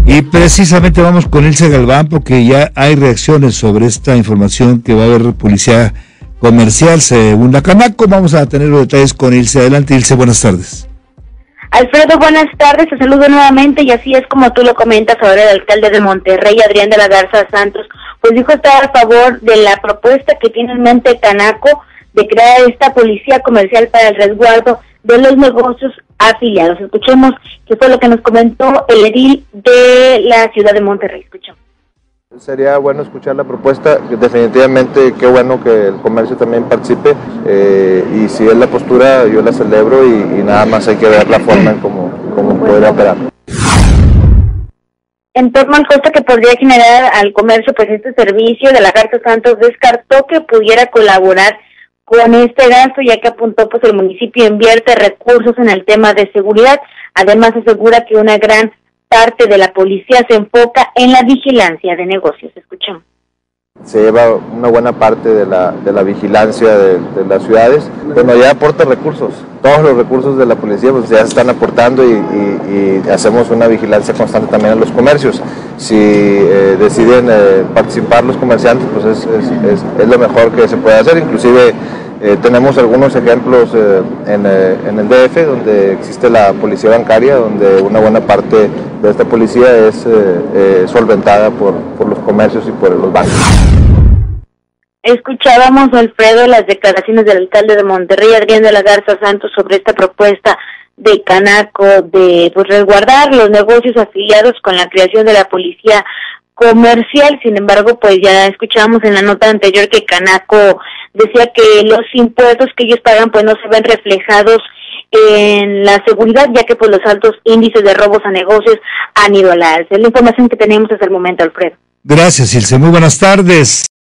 Y precisamente vamos con Ilse Galván porque ya hay reacciones sobre esta información que va a haber policía comercial según la Canaco. Vamos a tener los detalles con Ilse. Adelante, Ilse, buenas tardes. Alfredo, buenas tardes, te saludo nuevamente y así es como tú lo comentas. Ahora el alcalde de Monterrey, Adrián de la Garza Santos, pues dijo estar a favor de la propuesta que tiene en mente Canaco de crear esta policía comercial para el resguardo de los negocios afiliados. Escuchemos qué fue lo que nos comentó el edil de la ciudad de Monterrey. Escuchamos. Sería bueno escuchar la propuesta, definitivamente qué bueno que el comercio también participe y si es la postura yo la celebro y nada más hay que ver la forma en cómo poder operar. En torno al costo que podría generar al comercio pues este servicio, de la Garza Santos descartó que pudiera colaborar con este gasto, ya que apuntó pues el municipio invierte recursos en el tema de seguridad. Además asegura que una gran parte de la policía se enfoca en la vigilancia de negocios. Escuchamos. Se lleva una buena parte de la vigilancia de las ciudades, bueno, ya aporta recursos, todos los recursos de la policía pues ya se están aportando y hacemos una vigilancia constante también en los comercios. Si deciden participar los comerciantes, pues es lo mejor que se puede hacer. Inclusive tenemos algunos ejemplos en el DF, donde existe la policía bancaria, donde una buena parte de esta policía es solventada por los comercios y por los bancos. Escuchábamos, Alfredo, las declaraciones del alcalde de Monterrey, Adrián de la Garza Santos, sobre esta propuesta de Canaco de pues resguardar los negocios afiliados con la creación de la policía comercial. Sin embargo, pues ya escuchábamos en la nota anterior que Canaco decía que los impuestos que ellos pagan pues no se ven reflejados en la seguridad, ya que pues los altos índices de robos a negocios han ido a la alza. Es la información que tenemos hasta el momento, Alfredo. Gracias, Ilse. Muy buenas tardes.